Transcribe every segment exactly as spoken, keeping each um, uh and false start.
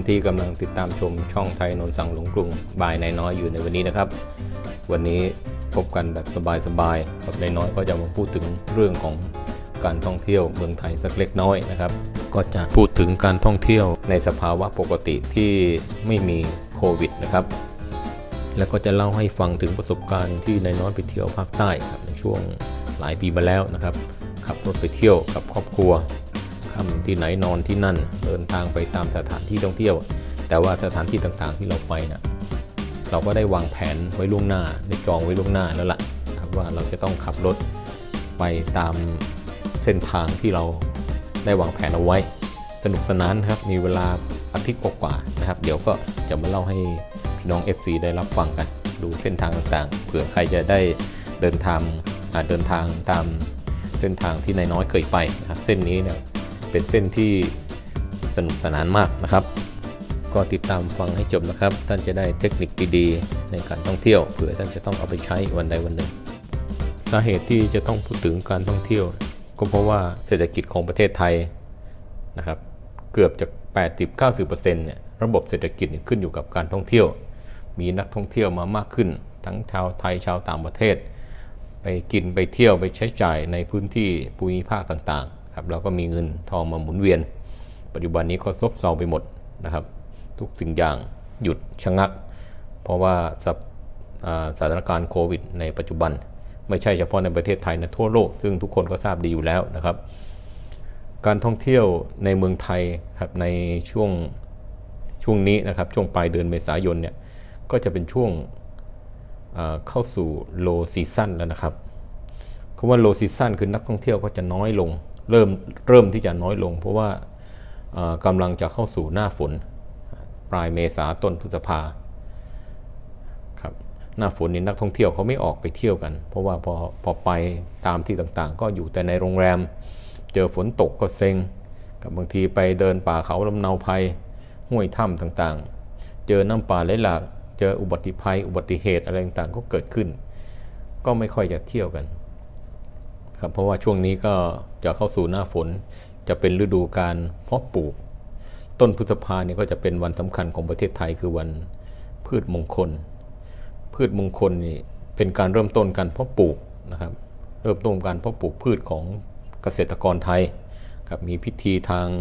ที่กำลังติดตามชมช่องไทยนนท์สั่งหลงกรุงบายนายน้อยอยู่ในวันนี้นะครับวันนี้พบกันแบบสบายๆกับนายน้อยก็จะมาพูดถึงเรื่องของการท่องเที่ยวเมืองไทยสักเล็กน้อยนะครับก็จะพูดถึงการท่องเที่ยวในสภาวะปกติที่ไม่มีโควิดนะครับแล้วก็จะเล่าให้ฟังถึงประสบการณ์ที่นายน้อยไปเที่ยวภาคใต้ครับในช่วงหลายปีมาแล้วนะครับขับรถไปเที่ยวกับครอบครัวค่ำที่ไหนนอนที่นั่นเดินทางไปตามสถานที่ท่องเที่ยวแต่ว่าสถานที่ต่างๆที่เราไปนะเราก็ได้วางแผนไว้ล่วงหน้าได้จองไว้ล่วงหน้าแล้วล่ะครับว่าเราจะต้องขับรถไปตามเส้นทางที่เราได้วางแผนเอาไว้สนุกสนานครับมีเวลาอาทิตย์กว่าๆนะครับเดี๋ยวก็จะมาเล่าให้พี่น้อง เอฟ ซี ได้รับฟังกันดูเส้นทางต่างๆเผื่อใครจะได้เดินทางเดินทางตามเส้นทางที่นายน้อยเคยไปนะครับเส้นนี้เนี่ยเป็นเส้นที่สนุกสนานมากนะครับก็ติดตามฟังให้จบนะครับท่านจะได้เทคนิคดีๆในการท่องเที่ยวเผื่อท่านจะต้องเอาไปใช้วันใดวันหนึ่งสาเหตุที่จะต้องพูดถึงการท่องเที่ยวก็เพราะว่าเศรษฐกิจของประเทศไทยนะครับเกือบจะ แปดสิบถึงเก้าสิบเปอร์เซ็นต์ เนี่ยระบบเศรษฐกิจขึ้นอยู่กับการท่องเที่ยวมีนักท่องเที่ยวมามากขึ้นทั้งชาวไทยชาวต่างประเทศไปกินไปเที่ยวไปใช้จ่ายในพื้นที่ภูมิภาคต่างๆครับเราก็มีเงินทองมาหมุนเวียนปัจจุบันนี้ก็ซบเซาไปหมดนะครับทุกสิ่งอย่างหยุดชะงักเพราะว่าสถานการณ์โควิดในปัจจุบันไม่ใช่เฉพาะในประเทศไทยนะทั่วโลกซึ่งทุกคนก็ทราบดีอยู่แล้วนะครับการท่องเที่ยวในเมืองไทยครับในช่วงช่วงนี้นะครับช่วงปลายเดือนเมษายนเนี่ยก็จะเป็นช่วงเข้าสู่ low season แล้วนะครับคำว่า low season คือนักท่องเที่ยวก็จะน้อยลงเริ่มเริ่มที่จะน้อยลงเพราะว่ากำลังจะเข้าสู่หน้าฝนปลายเมษาต้นพฤษภาครับหน้าฝนนี้นักท่องเที่ยวเขาไม่ออกไปเที่ยวกันเพราะว่าพอพอไปตามที่ต่างๆก็อยู่แต่ในโรงแรมเจอฝนตกก็เซ็งกับบางทีไปเดินป่าเขาลำเนาภัยห้วยถ้ำต่างๆเจอน้ำป่าไหลหลากเจออุบัติภัยอุบัติเหตุอะไรต่างๆก็เกิดขึ้นก็ไม่ค่อยจะเที่ยวกันครับเพราะว่าช่วงนี้ก็จะเข้าสู่หน้าฝนจะเป็นฤดูการเพาะปลูกต้นพฤษภาเนี่ยก็จะเป็นวันสำคัญของประเทศไทยคือวันพืชมงคลพืชมงคลนี่เป็นการเริ่มต้นการเพาะปลูกนะครับเริ่มต้นการเพาะปลูกพืชของเกษตรกรไทยครับมีพิธีทาง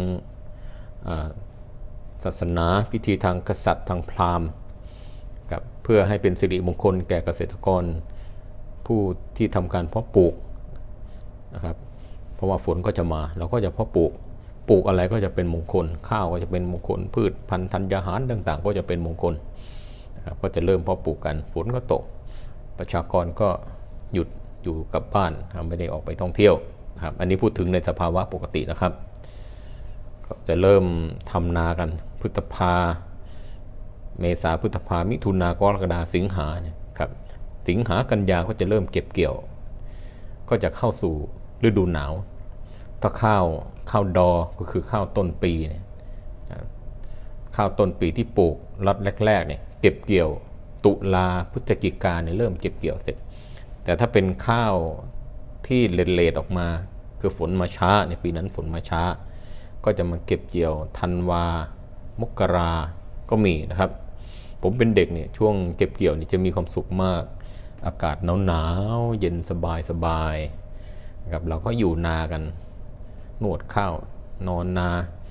ศาสนาพิธีทางกษัตริย์ทางพราหมณ์ครับเพื่อให้เป็นสิริมงคลแก่เกษตรกรผู้ที่ทำการเพาะปลูกนะครับเพราะว่าฝนก็จะมาเราก็จะเพาะปลูกปลูกอะไรก็จะเป็นมงคลข้าวก็จะเป็นมงคลพืชพันธุ์ธัญญาหารต่างๆก็จะเป็นมงคลนะครับก็จะเริ่มเพาะปลูกกันฝนก็ตกประชากรก็หยุดอยู่กับบ้านไม่ได้ออกไปท่องเที่ยวนะครับอันนี้พูดถึงในสภาวะปกตินะครับก็จะเริ่มทำนากันพฤษภาเมษาพฤษภามิถุนากรกฎาสิงหาเนี่ยครับสิงหากันยาก็จะเริ่มเก็บเกี่ยวก็จะเข้าสู่ฤดูหนาวถ้าข้าวข้าวดอก็คือข้าวต้นปีเนี่ยข้าวต้นปีที่ปลูกล็อตแรกๆเนี่ยเก็บเกี่ยวตุลาพฤศจิกาเนี่ยเริ่มเก็บเกี่ยวเสร็จแต่ถ้าเป็นข้าวที่เลดๆออกมาคือฝนมาช้าในปีนั้นฝนมาช้าก็จะมาเก็บเกี่ยวธันวามกราก็มีนะครับผมเป็นเด็กเนี่ยช่วงเก็บเกี่ยวนี่จะมีความสุขมากอากาศหนาวๆเย็นสบายสบายนะครับเราก็อยู่นากันนวดข้าวนอนนา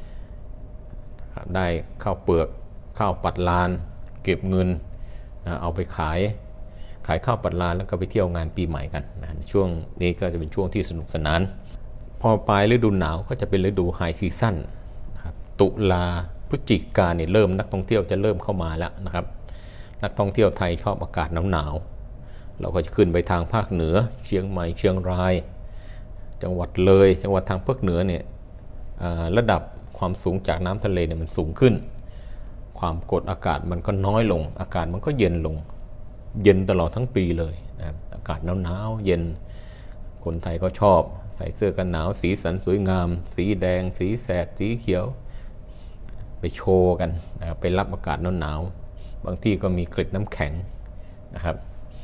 ได้ข้าวเปลือกข้าวปัดลานเก็บเงินเอาไปขายขายข้าวปัดลานแล้วก็ไปเที่ยวงานปีใหม่กันนะช่วงนี้ก็จะเป็นช่วงที่สนุกสนานพอปลายฤดูหนาวก็จะเป็นฤดูไฮซีซั่นนะครับตุลาพฤศจิกาเนี่ยเริ่มนักท่องเที่ยวจะเริ่มเข้ามาแล้วนะครับนักท่องเที่ยวไทยชอบอากาศหนาวๆเราก็จะขึ้นไปทางภาคเหนือเชียงใหม่เชียงรายจังหวัดเลยจังหวัดทางภาคเหนือเนี่ยระดับความสูงจากน้ำทะเลเนี่ยมันสูงขึ้นความกดอากาศมันก็น้อยลงอากาศมันก็เย็นลงเย็นตลอดทั้งปีเลยนะอากาศหนาวๆเย็นคนไทยก็ชอบใส่เสื้อกันหนาวสีสันสวยงามสีแดงสีแสดสีเขียวไปโชว์กันนะครับไปรับอากาศหนาวๆบางที่ก็มีเกล็ดน้ำแข็งนะครับ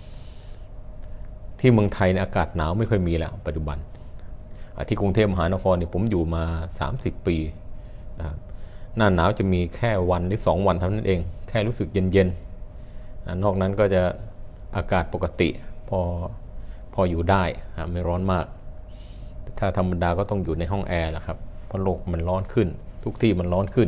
ที่เมืองไทยอากาศหนาวไม่ค่อยมีแล้วปัจจุบันที่กรุงเทพมหานครเนี่ยผมอยู่มาสามสิบปีนะครับหน้าหนาวจะมีแค่วันหรือสองวันเท่านั้นเองแค่รู้สึกเย็นๆนอกนั้นก็จะอากาศปกติพอพออยู่ได้ไม่ร้อนมากถ้าธรรมดาก็ต้องอยู่ในห้องแอร์แหละครับเพราะโลกมันร้อนขึ้นทุกที่มันร้อนขึ้น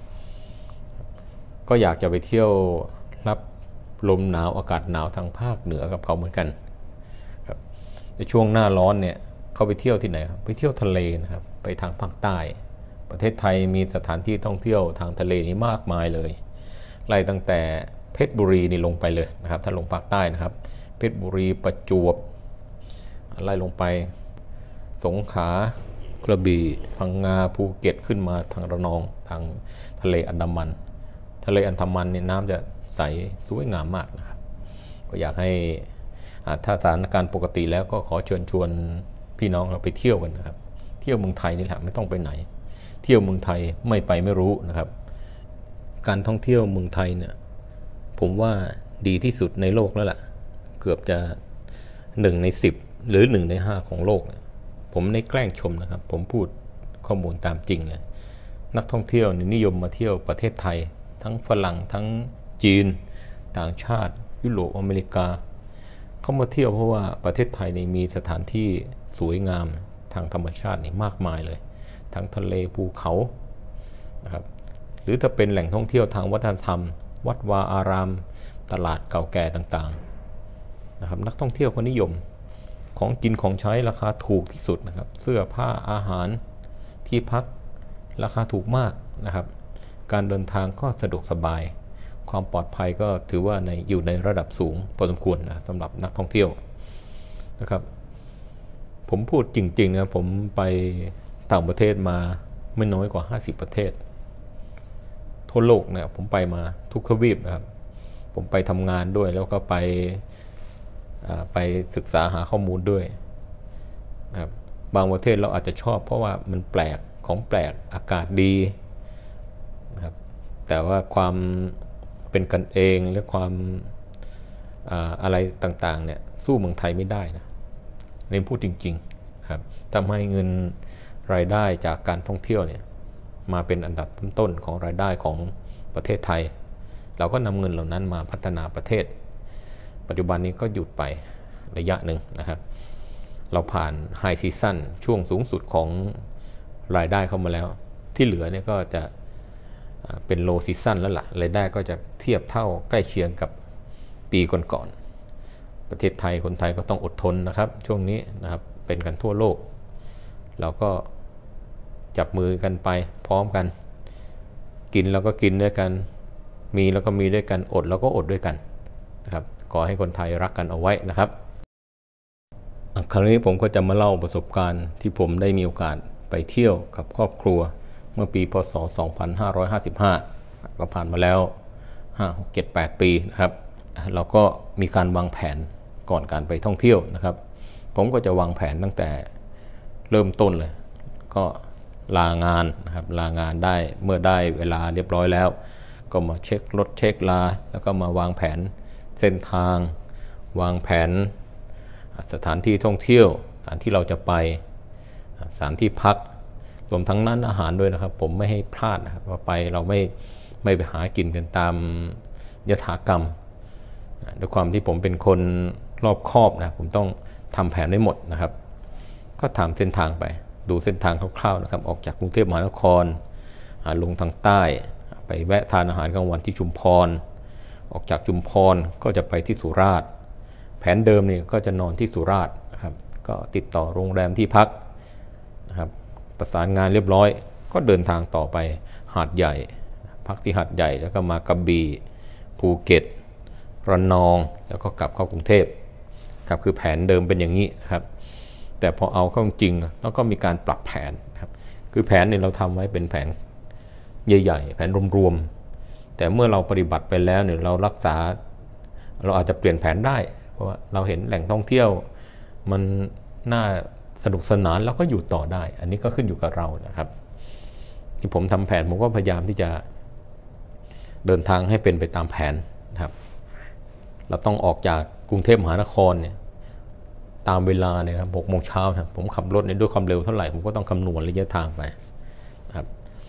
ก็อยากจะไปเที่ยวรับลมหนาวอากาศหนาวทางภาคเหนือกับเขาเหมือนกันครับในช่วงหน้าร้อนเนี่ยเขาไปเที่ยวที่ไหนครับไปเที่ยวทะเลนะครับไปทางภาคใต้ประเทศไทยมีสถานที่ท่องเที่ยวทางทะเลนี้มากมายเลยไล่ตั้งแต่เพชรบุรีนี่ลงไปเลยนะครับถ้าลงภาคใต้นะครับเพชรบุรีประจวบไล่ลงไปสงขลากระบี่พังงาภูเก็ตขึ้นมาทางระนองทางทะเลอันดามันทะเลอันดามันเนี่ยน้ำจะใสสวยงามมากนะครับก็อยากให้ถ้าสถานการณ์ปกติแล้วก็ขอเชิญชวนพี่น้องเราไปเที่ยวกันนะครับเที่ยวเมืองไทยนี่แหละไม่ต้องไปไหนเที่ยวเมืองไทยไม่ไปไม่รู้นะครับการท่องเที่ยวเมืองไทยเนี่ยผมว่าดีที่สุดในโลกแล้วล่ะเกือบจะหนึ่งในสิบหรือหนึ่งในห้าของโลกผมไม่แกล้งชมนะครับผมพูดข้อมูลตามจริงเลยนักท่องเที่ยวนิยมมาเที่ยวประเทศไทยทั้งฝรั่งทั้งจีนต่างชาติยุโรปอเมริกาเข้ามาเที่ยวเพราะว่าประเทศไทยนี่มีสถานที่สวยงามทางธรรมชาตินี่มากมายเลยทั้งทะเลภูเขานะครับหรือถ้าเป็นแหล่งท่องเที่ยวทางวัฒนธรรมวัดวาอารามตลาดเก่าแก่ต่างๆนะครับนักท่องเที่ยวก็นิยมของกินของใช้ราคาถูกที่สุดนะครับเสื้อผ้าอาหารที่พักราคาถูกมากนะครับการเดินทางก็สะดวกสบายความปลอดภัยก็ถือว่าในอยู่ในระดับสูงพอสมควรนะสำหรับนักท่องเที่ยวนะครับผมพูดจริงๆนะผมไปต่างประเทศมาไม่น้อยกว่าห้าสิบประเทศทั่วโลกเนี่ยผมไปมาทุกทวีปนะครับผมไปทำงานด้วยแล้วก็ไปไปศึกษาหาข้อมูลด้วยนะครับบางประเทศเราอาจจะชอบเพราะว่ามันแปลกของแปลกอากาศดีนะครับแต่ว่าความเป็นกันเองและความอะไรต่างๆเนี่ยสู้เมืองไทยไม่ได้นะเน้นพูดจริงๆครับทำให้เงินรายได้จากการท่องเที่ยวเนี่ยมาเป็นอันดับต้นๆของรายได้ของประเทศไทยเราก็นำเงินเหล่านั้นมาพัฒนาประเทศปัจจุบันนี้ก็หยุดไประยะหนึ่งนะครับเราผ่านไฮซีซั่นช่วงสูงสุดของรายได้เข้ามาแล้วที่เหลือเนี่ยก็จะเป็นโลซีซั่นแล้วล่ะรายได้ก็จะเทียบเท่าใกล้เคียงกับปีก่อนๆประเทศไทยคนไทยก็ต้องอดทนนะครับช่วงนี้นะครับเป็นกันทั่วโลกเราก็จับมือกันไปพร้อมกันกินแล้วก็กินด้วยกันมีแล้วก็มีด้วยกันอดแล้วก็อดด้วยกันนะครับขอให้คนไทยรักกันเอาไว้นะครับคราวนี้ผมก็จะมาเล่าประสบการณ์ที่ผมได้มีโอกาสไปเที่ยวกับครอบครัวเมื่อปีพ.ศ. สองพันห้าร้อยห้าสิบห้าก็ผ่านมาแล้วห้า หก เจ็ด แปดปีนะครับเราก็มีการวางแผนก่อนการไปท่องเที่ยวนะครับผมก็จะวางแผนตั้งแต่เริ่มต้นเลยก็ลางานนะครับลางานได้เมื่อได้เวลาเรียบร้อยแล้วก็มาเช็ครถเช็คลาแล้วก็มาวางแผนเส้นทางวางแผนสถานที่ท่องเที่ยวสถานที่เราจะไปสถานที่พักรวมทั้งนั้นอาหารด้วยนะครับผมไม่ให้พลาดนะครับว่าไปเราไม่ไม่ไปหากินกันตามยถากรรมด้วยความที่ผมเป็นคนรอบคอบนะผมต้องทำแผนได้หมดนะครับก็ถามเส้นทางไปดูเส้นทางคร่าวๆนะครับออกจากกรุงเทพมหานครลงทางใต้ไปแวะทานอาหารกลางวันที่ชุมพรออกจากชุมพรก็จะไปที่สุราษฎร์แผนเดิมนี่ก็จะนอนที่สุราษฎร์นะครับก็ติดต่อโรงแรมที่พักนะครับประสานงานเรียบร้อยก็เดินทางต่อไปหาดใหญ่พักที่หาดใหญ่แล้วก็มากระบี่ภูเก็ตระนองแล้วก็กลับเข้ากรุงเทพครับคือแผนเดิมเป็นอย่างนี้ครับแต่พอเอาเข้าจริงแล้วก็มีการปรับแผนครับคือแผนเนี่ยเราทำไว้เป็นแผนใหญ่ๆแผนรวมๆแต่เมื่อเราปฏิบัติไปแล้วเนี่ยเรารักษาเราอาจจะเปลี่ยนแผนได้เพราะว่าเราเห็นแหล่งท่องเที่ยวมันน่าสนุกสนานแล้วก็อยู่ต่อได้อันนี้ก็ขึ้นอยู่กับเรานะครับที่ผมทำแผนผมก็พยายามที่จะเดินทางให้เป็นไปตามแผนนะครับเราต้องออกจากกรุงเทพมหานครเนี่ยตามเวลาเนี่ยครับหกโมงเช้าครับผมขับรถเนี่ยด้วยความเร็วเท่าไหร่ผมก็ต้องคำนวณระยะทางไปนะครับไป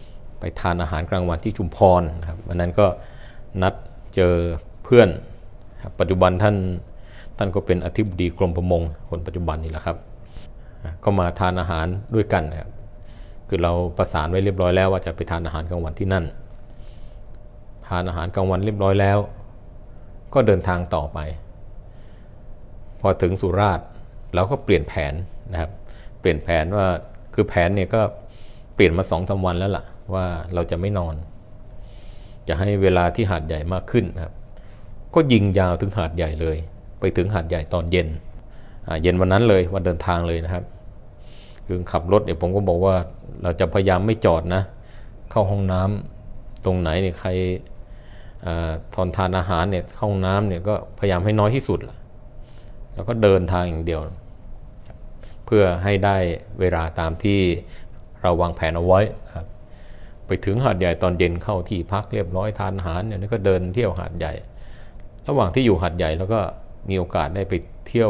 ทานอาหารกลางวันที่ชุมพรนะครับวันนั้นก็นัดเจอเพื่อนปัจจุบันท่านท่านก็เป็นอธิบดีกรมประมงคนปัจจุบันนี่แหละครับก็มาทานอาหารด้วยกันนะครับคือเราประสานไว้เรียบร้อยแล้วว่าจะไปทานอาหารกลางวันที่นั่นทานอาหารกลางวันเรียบร้อยแล้วก็เดินทางต่อไปพอถึงสุราษฎร์เราก็เปลี่ยนแผนนะครับเปลี่ยนแผนว่าคือแผนเนี่ยก็เปลี่ยนมาสองสามวันแล้วล่ะว่าเราจะไม่นอนจะให้เวลาที่หาดใหญ่มากขึ้นนะครับก็ยิงยาวถึงหาดใหญ่เลยไปถึงหาดใหญ่ตอนเย็นเย็นวันนั้นเลยวันเดินทางเลยนะครับคือขับรถเนี่ยผมก็บอกว่าเราจะพยายามไม่จอดนะเข้าห้องน้ำตรงไหนเนี่ยใครทอนทานอาหารเนี่ยเข้าห้องน้ำเนี่ยก็พยายามให้น้อยที่สุดล่ะแล้วก็เดินทางอย่างเดียวเพื่อให้ได้เวลาตามที่เราวางแผนเอาไว้ครับไปถึงหาดใหญ่ตอนเย็นเข้าที่พักเรียบร้อยทานอาหารเนี่ยก็เดินเที่ยวหาดใหญ่ระหว่างที่อยู่หาดใหญ่แล้วก็มีโอกาสได้ไปเที่ยว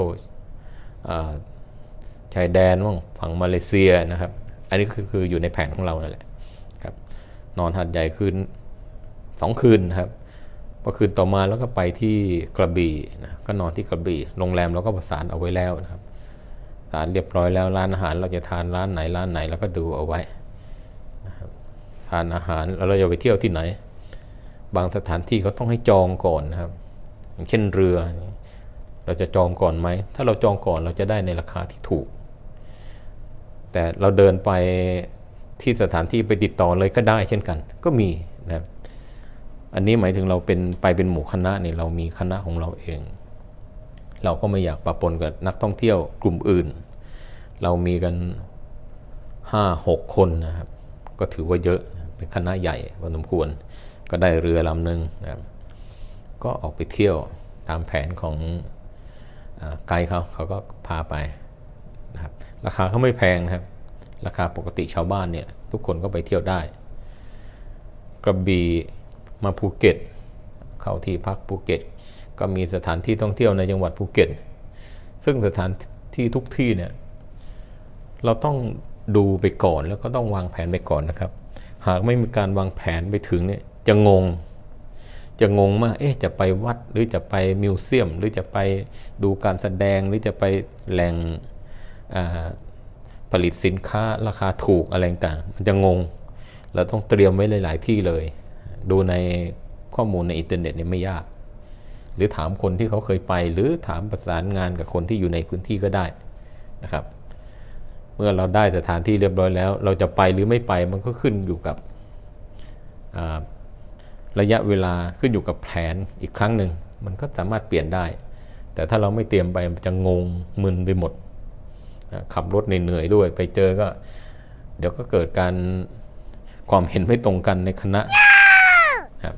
ชายแดนฝั่งมาเลเซียนะครับอันนี้คือคืออยู่ในแผนของเรานั่นแหละครับนอนหาดใหญ่คืนสองคืนนะครับพอคืนต่อมาแล้วก็ไปที่กระบี่นะก็นอนที่กระบี่โรงแรมเราก็ประสานเอาไว้แล้วนะครับประสานเรียบร้อยแล้วร้านอาหารเราจะทานร้านไหนร้านไหนแล้วก็ดูเอาไว้นะครับทานอาหารแล้วเราจะไปเที่ยวที่ไหนบางสถานที่เขาต้องให้จองก่อนนะครับอย่างเช่นเรือเราจะจองก่อนไหมถ้าเราจองก่อนเราจะได้ในราคาที่ถูกแต่เราเดินไปที่สถานที่ไปติดต่อเลยก็ได้เช่นกันก็มีนะครับอันนี้หมายถึงเราเป็นไปเป็นหมู่คณะเนี่ยเรามีคณะของเราเองเราก็ไม่อยากปะปนกับนักท่องเที่ยวกลุ่มอื่นเรามีกัน ห้าหก คนนะครับก็ถือว่าเยอะเป็นคณะใหญ่พอสมควรก็ได้เรือลำหนึ่งนะครับก็ออกไปเที่ยวตามแผนของไกด์เขาเขาก็พาไปนะครับราคาเขาไม่แพงนะครับราคาปกติชาวบ้านเนี่ยทุกคนก็ไปเที่ยวได้กระบี่มาภูเก็ตเข้าที่พักภูเก็ตก็มีสถานที่ท่องเที่ยวในจังหวัดภูเก็ตซึ่งสถานที่ทุกที่เนี่ยเราต้องดูไปก่อนแล้วก็ต้องวางแผนไปก่อนนะครับหากไม่มีการวางแผนไปถึงเนี่ยจะงงจะงงมากเอ๊ะจะไปวัดหรือจะไปมิวเซียมหรือจะไปดูการแสดงหรือจะไปแหล่งผลิตสินค้าราคาถูกอะไรต่างมันจะงงเราต้องเตรียมไว้หลายๆที่เลยดูในข้อมูลในอินเทอร์เน็ตเนี่ยไม่ยากหรือถามคนที่เขาเคยไปหรือถามประสานงานกับคนที่อยู่ในพื้นที่ก็ได้นะครับเมื่อเราได้สถานที่เรียบร้อยแล้วเราจะไปหรือไม่ไปมันก็ขึ้นอยู่กับระยะเวลาขึ้นอยู่กับแผนอีกครั้งหนึ่งมันก็สามารถเปลี่ยนได้แต่ถ้าเราไม่เตรียมไปมันจะงงมึนไปหมดขับรถเหนื่อยด้วยไปเจอก็เดี๋ยวก็เกิดการความเห็นไม่ตรงกันในคณะครับ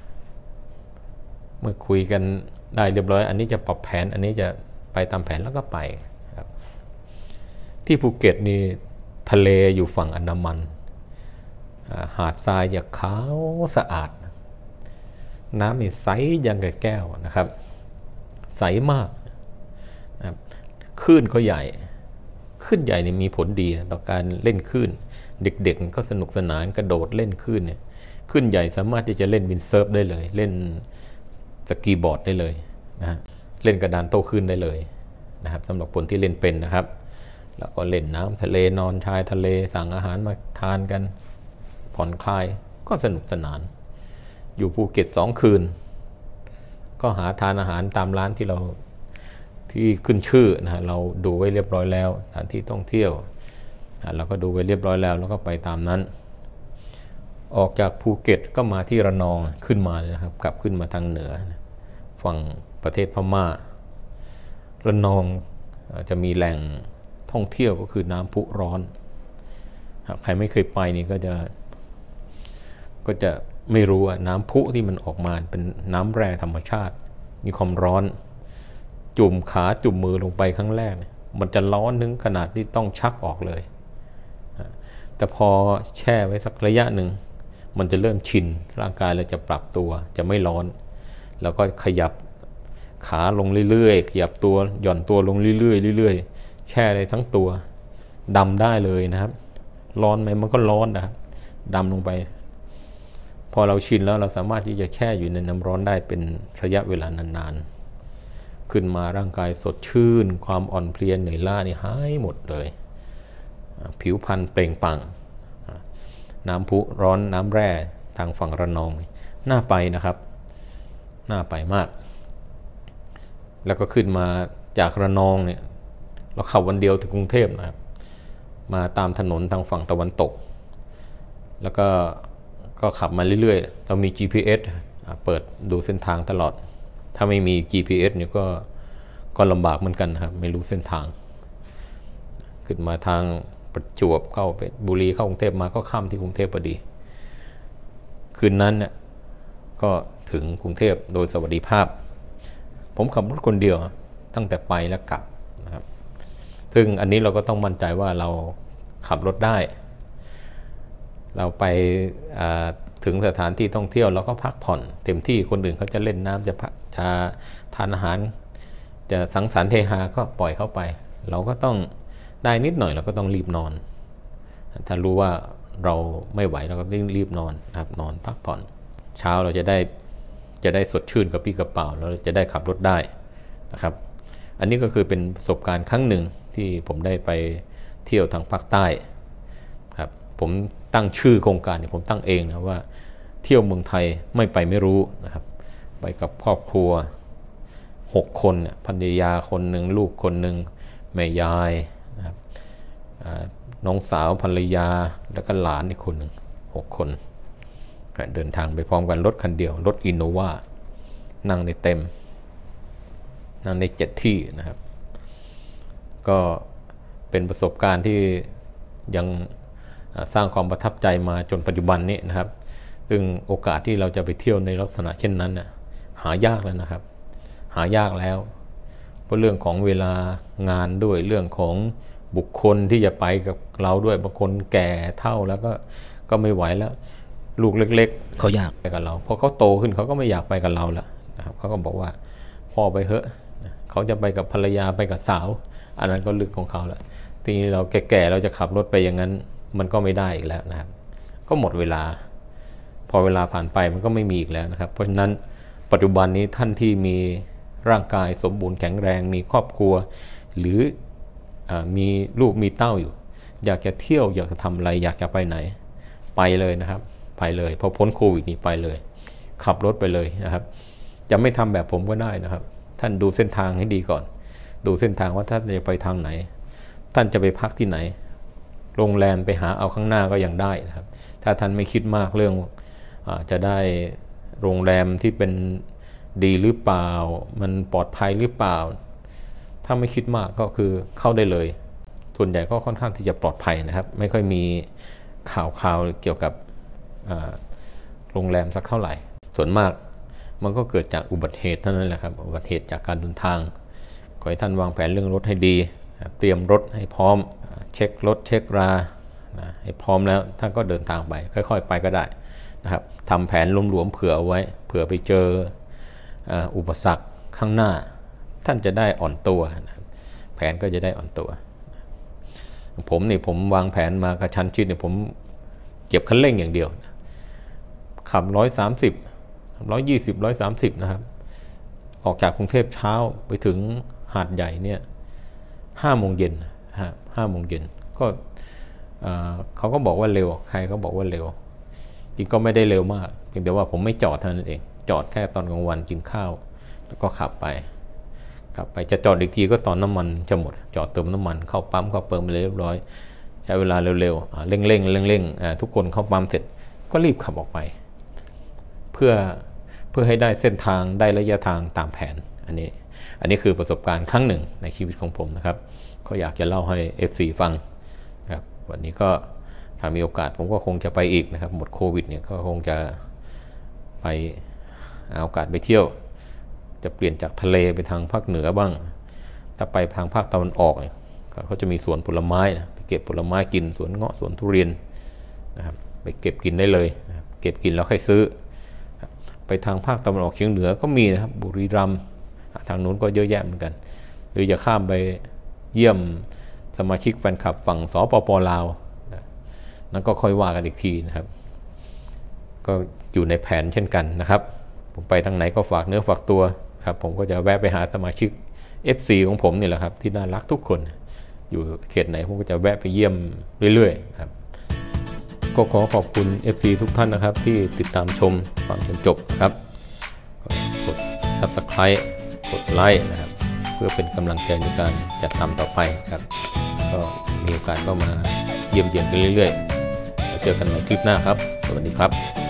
เมื่อคุยกันได้เรียบร้อยอันนี้จะปรับแผนอันนี้จะไปตามแผนแล้วก็ไปครับที่ภูเก็ตนี่ทะเลอยู่ฝั่งอันดามันหาดทรายจะขาวสะอาดน้ำนี่ใสยังกับแก้วนะครับใสมากนะครับคลื่นก็ใหญ่คลื่นใหญ่นี่มีผลดีต่อการเล่นคลื่นเด็กๆก็สนุกสนานกระโดดเล่นคลื่นเนี่ยคลื่นใหญ่สามารถที่จะเล่นวินเซิร์ฟได้เลยเล่นสกีบอร์ดได้เลยนะฮะเล่นกระดานโต้คลื่นได้เลยนะครับสำหรับคนที่เล่นเป็นนะครับแล้วก็เล่นน้ำทะเลนอนชายทะเลสั่งอาหารมาทานกันผ่อนคลายก็สนุกสนานอยู่ภูเก็ตสองคืนก็หาทานอาหารตามร้านที่เราที่ขึ้นชื่อนะฮะเราดูไว้เรียบร้อยแล้วสถานที่ท่องเที่ยวเราก็ดูไว้เรียบร้อยแล้วแล้วก็ไปตามนั้นออกจากภูเก็ตก็มาที่ระนองขึ้นมาเลยนะครับกลับขึ้นมาทางเหนือฝั่งประเทศพม่าระนองจะมีแหล่งท่องเที่ยวก็คือน้ำพุร้อนใครไม่เคยไปนี่ก็จะก็จะไม่รู้ว่าน้ำพุที่มันออกมาเป็นน้ำแร่ธรรมชาติมีความร้อนจุ่มขาจุ่มมือลงไปครั้งแรกมันจะร้อนถึงขนาดที่ต้องชักออกเลยแต่พอแช่ไว้สักระยะหนึ่งมันจะเริ่มชินร่างกายเราจะปรับตัวจะไม่ร้อนแล้วก็ขยับขาลงเรื่อยๆขยับตัวหย่อนตัวลงเรื่อยๆเรื่อยๆแช่ได้ทั้งตัวดำได้เลยนะครับร้อนไหมมันก็ร้อนนะครับดำลงไปพอเราชินแล้วเราสามารถที่จะแช่อยู่ในน้ำร้อนได้เป็นระยะเวลานานๆขึ้นมาร่างกายสดชื่นความอ่อนเพลียเหนื่อยล้านี่หายหมดเลยผิวพรรณเปล่งปลั่งน้ำพุร้อนน้ำแร่ทางฝั่งระนองน่าไปนะครับน่าไปมากแล้วก็ขึ้นมาจากระนองเนี่ยเราขับวันเดียวถึงกรุงเทพนะครับมาตามถนนทางฝั่งตะวันตกแล้วก็ก็ขับมาเรื่อยๆเรามี จี พี เอส เปิดดูเส้นทางตลอดถ้าไม่มี จี พี เอส เนี่ยก็ก็ลำบากเหมือนกันนะครับไม่รู้เส้นทางขึ้นมาทางประจวบเข้าไปบุรีเข้ากรุงเทพมาก็ข้ามที่กรุงเทพพอดีคืนนั้นเนี่ยก็ถึงกรุงเทพโดยสวัสดิภาพผมขับรถคนเดียวตั้งแต่ไปและกลับนะครับซึ่งอันนี้เราก็ต้องมั่นใจว่าเราขับรถได้เราไปถึงสถานที่ท่องเที่ยวเราก็พักผ่อนเต็มที่คนอื่นเขาจะเล่นน้ำจะจะทานอาหารจะสังสรรค์เฮฮาก็ปล่อยเข้าไปเราก็ต้องได้นิดหน่อยเราก็ต้องรีบนอนถ้ารู้ว่าเราไม่ไหวเราก็ต้องรีบนอนนะครับนอนพักผ่อนเช้าเราจะได้จะได้สดชื่นกับพี่กระเป๋าเราจะได้ขับรถได้นะครับอันนี้ก็คือเป็นประสบการณ์ครั้งหนึ่งที่ผมได้ไปเที่ยวทางภาคใต้ครับผมตั้งชื่อโครงการเนี่ยผมตั้งเองนะว่าเที่ยวเมืองไทยไม่ไปไม่รู้นะครับไปกับครอบครัวหกคนเนี่ยภรรยาคนหนึ่งลูกคนหนึ่งแม่ยายนะครับน้องสาวภรรยาแล้วก็หลานอีกคนหนึ่งหกคนเดินทางไปพร้อมกันรถคันเดียวรถอินโนวานั่งในเต็มนั่งในเจ็ดที่นะครับก็เป็นประสบการณ์ที่ยังสร้างความประทับใจมาจนปัจจุบันนี้นะครับซึ่งโอกาสที่เราจะไปเที่ยวในลักษณะเช่นนั้นน่ะหายากแล้วนะครับหายากแล้วเพราะเรื่องของเวลางานด้วยเรื่องของบุคคลที่จะไปกับเราด้วยบางคนแก่เฒ่าแล้วก็ก็ไม่ไหวแล้วลูกเล็กๆเขาอยากไปกับเราพอเขาโตขึ้นเขาก็ไม่อยากไปกับเราแล้วนะครับเขาก็บอกว่าพ่อไปเถอะเขาจะไปกับภรรยาไปกับสาวอันนั้นก็เรื่องของเขาแล้วทีนี้เราแก่ๆเราจะขับรถไปอย่างนั้นมันก็ไม่ได้อีกแล้วนะครับก็หมดเวลาพอเวลาผ่านไปมันก็ไม่มีอีกแล้วนะครับเพราะฉะนั้นปัจจุบันนี้ท่านที่มีร่างกายสมบูรณ์แข็งแรงมีครอบครัวหรือมีลูกมีเต้าอยู่อยากจะเที่ยวอยากจะทำอะไรอยากจะไปไหนไปเลยนะครับไปเลยพอพ้นโควิดนี้ไปเลยขับรถไปเลยนะครับจะไม่ทำแบบผมก็ได้นะครับท่านดูเส้นทางให้ดีก่อนดูเส้นทางว่าท่านจะไปทางไหนท่านจะไปพักที่ไหนโรงแรมไปหาเอาข้างหน้าก็ยังได้นะครับถ้าท่านไม่คิดมากเรื่องจะได้โรงแรมที่เป็นดีหรือเปล่ามันปลอดภัยหรือเปล่าถ้าไม่คิดมากก็คือเข้าได้เลยส่วนใหญ่ก็ค่อนข้างที่จะปลอดภัยนะครับไม่ค่อยมีข่าวข่าวเกี่ยวกับโรงแรมสักเท่าไหร่ส่วนมากมันก็เกิดจากอุบัติเหตุเท่านั้นแหละครับอุบัติเหตุจากการเดินทางขอให้ท่านวางแผนเรื่องรถให้ดีเตรียมรถให้พร้อมเช็ครถเช็คราให้พร้อมแล้วท่านก็เดินทางไปค่อยๆไปก็ได้นะครับทำแผนหลวมๆเผื่อเอาไว้เผื่อไปเจออุปสรรคข้างหน้าท่านจะได้อ่อนตัวแผนก็จะได้อ่อนตัวผมนี่ผมวางแผนมากระชั้นชิดเนี่ยผมเก็บคันเร่งอย่างเดียวขับร้อยสามสิบร้อยยี่สิบร้อยสามสิบนะครับออกจากกรุงเทพเช้าไปถึงหาดใหญ่เนี่ยห้าโมงเย็นฮะห้าโมงเย็นก็เขาก็บอกว่าเร็วใครก็บอกว่าเร็วจริงก็ไม่ได้เร็วมากเพียงแต่ว่าผมไม่จอดเท่านั้นเองจอดแค่ตอนกลางวันกินข้าวแล้วก็ขับไปขับไปจะจอดอีกทีก็ตอนน้ำมันจะหมดจอดเติมน้ำมันเข้าปั๊มเข้าเติมเรียบร้อยใช้เวลาเร็วๆเร่งๆเร่งเร่งทุกคนเข้าปั๊มเสร็จก็รีบขับออกไปเพื่อเพื่อให้ได้เส้นทางได้ระยะทางตามแผนอันนี้อันนี้คือประสบการณ์ครั้งหนึ่งในชีวิตของผมนะครับก็อยากจะเล่าให้ เอฟ ซี ฟังครับวันนี้ก็ถ้ามีโอกาสผมก็คงจะไปอีกนะครับหมดโควิดเนี่ยก็คงจะไปเอาโอกาสไปเที่ยวจะเปลี่ยนจากทะเลไปทางภาคเหนือบ้างถ้าไปทางภาคตะวันออกเนี่ยเขาจะมีสวนผลไม้นะไปเก็บผลไม้กินสวนเงาะสวนทุเรียนนะครับไปเก็บกินได้เลยนะครับเก็บกินแล้วค่อยซื้อไปทางภาคตะวันออกเฉียงเหนือก็มีนะครับบุรีรัมย์ทางนู้นก็เยอะแยะเหมือนกันหรือจะข้ามไปเยี่ยมสมาชิกแฟนคลับฝั่งสปป.ลาวนั่นก็ค่อยว่ากันอีกทีนะครับก็อยู่ในแผนเช่นกันนะครับผมไปทางไหนก็ฝากเนื้อฝากตัวครับผมก็จะแวะไปหาสมาชิก เอฟ ซี ของผมนี่แหละครับที่น่ารักทุกคนอยู่เขตไหนผมก็จะแวะไปเยี่ยมเรื่อยๆครับก็ขอขอบคุณ เอฟ ซี ทุกท่านนะครับที่ติดตามชมฟังจนจบครับกด ซับสไครบ์ กดไลค์นะครับเพื่อเป็นกำลังใจในการจัดทำต่อไปครับก็มีโอกาสก็มาเยี่ยมเยียนกันเรื่อยๆแล้วเจอกันในคลิปหน้าครับสวัสดีครับ